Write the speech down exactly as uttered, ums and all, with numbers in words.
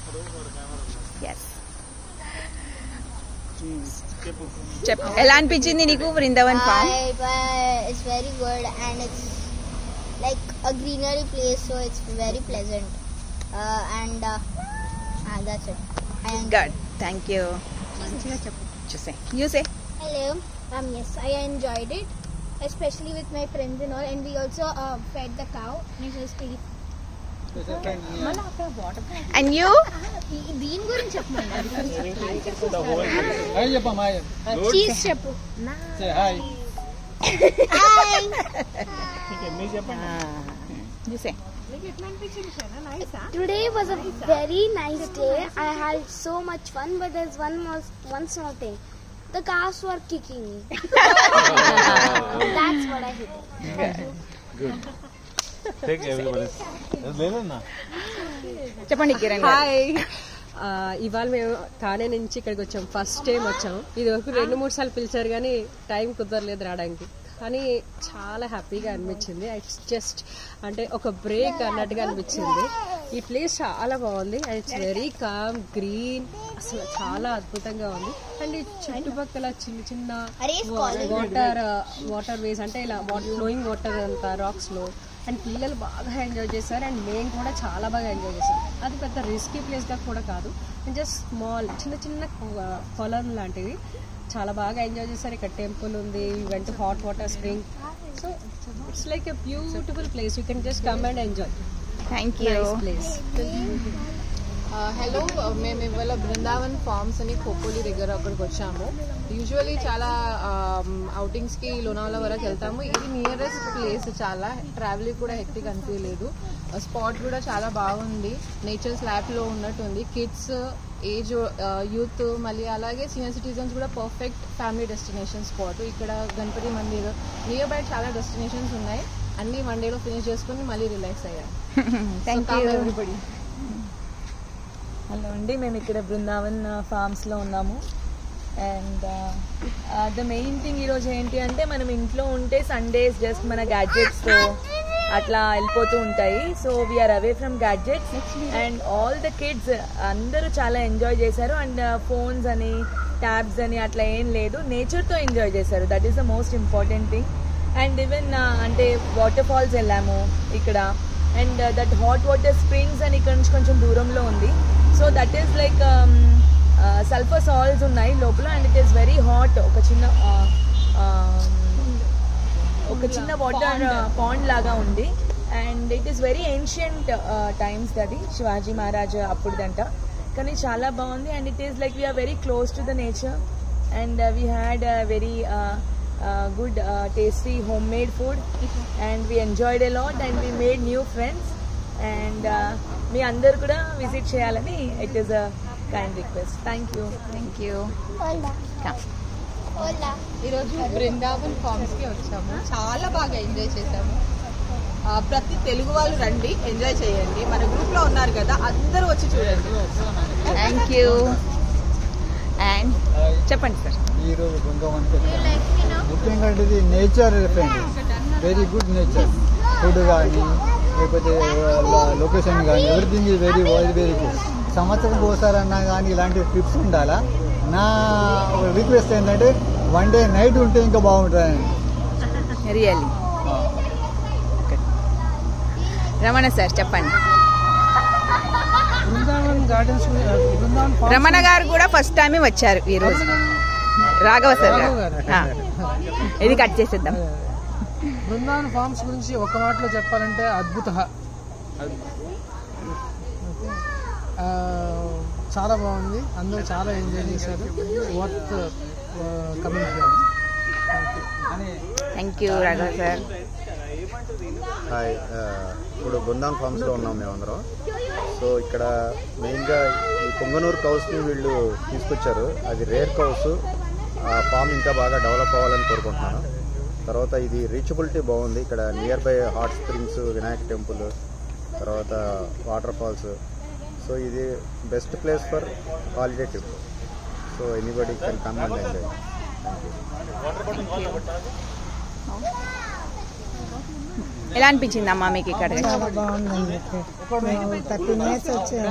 Yes చెప్పు ఎలా అనిపించింది నీకు Brindavan farm? It's very good and it's like a greenery place, so it's very pleasant. Uh, and uh, ah, that's it. Good. Thank you. You say. You say. Hello. Um. Yes, I enjoyed it, especially with my friends and all. And we also uh, fed the cow. It was pretty. And you? దీని గురించి చెప్పమన్నారు. Cheese చెప్పు. Hi. You say. Today was a very nice day. I had so much fun, but there's one more, one small thing. The cows were kicking me. That's what I hated. Good. Take everybody. చెప్పండి Kiran. Hi, ఇవాళ మేము థానే నుంచి ఇక్కడికి వచ్చాం. First time వచ్చాము. ఇది వరకు రెండు మూడు సార్లు పిలిచారు కానీ టైం కుదరలేదు రావడానికి. కానీ చాలా హ్యాపీగా అనిపించింది. ఇట్స్ జస్ట్ అంటే ఒక బ్రేక్ అన్నట్టుగా అనిపించింది. ఈ ప్లేస్ చాలా బాగుంది. And it's very calm, green, అసలు చాలా అద్భుతంగా ఉంది. అండ్ ఈ చుట్టుపక్కల చిన్న చిన్న వాటర్ వాటర్ వేస్ అంటే ఇలా ఫ్లోయింగ్ వాటర్ అంతా రాక్స్ లో. అండ్ పిల్లలు బాగా ఎంజాయ్ చేశారు. అండ్ మేము కూడా చాలా బాగా ఎంజాయ్ చేశాం. అది పెద్ద రిస్కీ ప్లేస్గా కూడా కాదు, జస్ట్ స్మాల్ చిన్న చిన్న పొలం లాంటివి. చాలా బాగా ఎంజాయ్ చేశారు. ఇక్కడ టెంపుల్ ఉంది, వెంట hot water spring. So it's like a beautiful place. You can just come and enjoy. Thank you. Place. Hello, మేము ఇవాళ బృందావన్ ఫార్మ్స్ అని ఖోపోలి దగ్గర అక్కడికి వచ్చాము. యూజువలీ చాలా అవుటింగ్స్కి లోనావాలా వరకు వెళ్తాము. ఇది నియరెస్ట్ ప్లేస్. చాలా ట్రావెలింగ్ కూడా హెక్టిక్ అనిపించలేదు. స్పాట్ కూడా చాలా బాగుంది. నేచర్ స్లాబ్లో ఉన్నట్టుంది. కిడ్స్, ఏజ్, యూత్, మళ్ళీ అలాగే సీనియర్ సిటిజన్స్ కూడా పర్ఫెక్ట్ ఫ్యామిలీ డెస్టినేషన్ స్పాట్. ఇక్కడ గణపతి మందిర్, నియర్ బై చాలా డెస్టినేషన్స్ ఉన్నాయి. అన్ని వన్ డేలో ఫినిష్ చేసుకుని మళ్ళీ రిలాక్స్ అయ్యాం. Thank you everybody. హలో అండి, మేము ఇక్కడ బృందావన్ ఫార్మ్స్లో ఉన్నాము. అండ్ ద మెయిన్ థింగ్ ఈరోజు ఏంటి అంటే, మనం ఇంట్లో ఉంటే సండేస్ జస్ట్ మన గ్యాడ్జెట్స్తో అట్లా వెళ్ళిపోతూ ఉంటాయి. So we are away from gadgets. And all the kids అందరూ చాలా ఎంజాయ్ చేశారు. అండ్ ఫోన్స్ అని ట్యాబ్స్ అని అట్లా ఏం లేదు, నేచర్తో ఎంజాయ్ చేశారు. That is the most important thing. And even అంటే వాటర్ ఫాల్స్ వెళ్ళాము ఇక్కడ. And that hot water springs అని ఇక్కడ నుంచి కొంచెం దూరంలో ఉంది. So that is like sulphur salts ఉన్నాయి లోపల. And it is very hot. ఒక చిన్న ఒక చిన్న వాటర్ పాండ్ లాగా ఉంది. And it is very ancient times. అది శివాజీ మహారాజ్ అప్పుడుదంట. కానీ చాలా బాగుంది. And it is like we are very close to the nature. And we had very good tasty home made food. And we enjoyed a lot. And we made new friends. And మీ అందరు కూడా visit చేయాలని it is a kind request. Thank you. Thank you. ఈరోజు బృందావన్ ఫార్మ్స్కి వచ్చాము. చాలా బాగా enjoy చేశాము. ప్రతి తెలుగు వాళ్ళు రండి, ఎంజాయ్ చేయండి. మన గ్రూప్లో ఉన్నారు కదా, అందరూ వచ్చి చూడండి. Thank you. అండ్ చెప్పండి సార్. ఈరోజు బృందావన్కి ముఖ్యంగా ఇది nature friend, very good nature. Food కానీ లేకపోతే లొకేషన్ కానీ everything is very very very good. సంవత్సరం పోసారన్నా కానీ ఇలాంటి ట్రిప్స్ ఉండాలా. నా రిక్వెస్ట్ ఏంటంటే వన్ డే నైట్ ఉంటే ఇంకా బాగుంటుందండి. రియల్లీ. రమణ సార్ చెప్పండి. రమణ గారు కూడా ఫస్ట్ టైమే వచ్చారు ఈరోజు. రాఘవ సార్ ఇది కట్ చేసేద్దాం. బృందావన్ ఫార్మ్స్ గురించి ఒక మాటలో చెప్పాలంటే అద్భుత. చాలా బాగుంది. అందరూ చాలా ఎంజాయ్ చేశారు. Worth coming here. Thank you Raghava sir. Hi, ఇప్పుడు బృందావన్ ఫార్మ్స్లో ఉన్నాం మేమందరం. సో ఇక్కడ మెయిన్గా ఈ పొంగనూరు కౌస్ని వీళ్ళు తీసుకొచ్చారు. అది రేర్ కౌస్. ఆ ఫామ్ ఇంకా బాగా డెవలప్ అవ్వాలని కోరుకుంటున్నాను. తర్వాత ఇది రీచబిలిటీ బాగుంది. ఇక్కడ nearby hot springs, Vinayak temple, తర్వాత వాటర్ ఫాల్స్. సో ఇది best place for holiday trip. So anybody can come and enjoy. ఎలా అనిపించింది అమ్మా మీకు ఇక్కడ? చాలా బాగుందండి. థర్టీ మినిట్స్ వచ్చి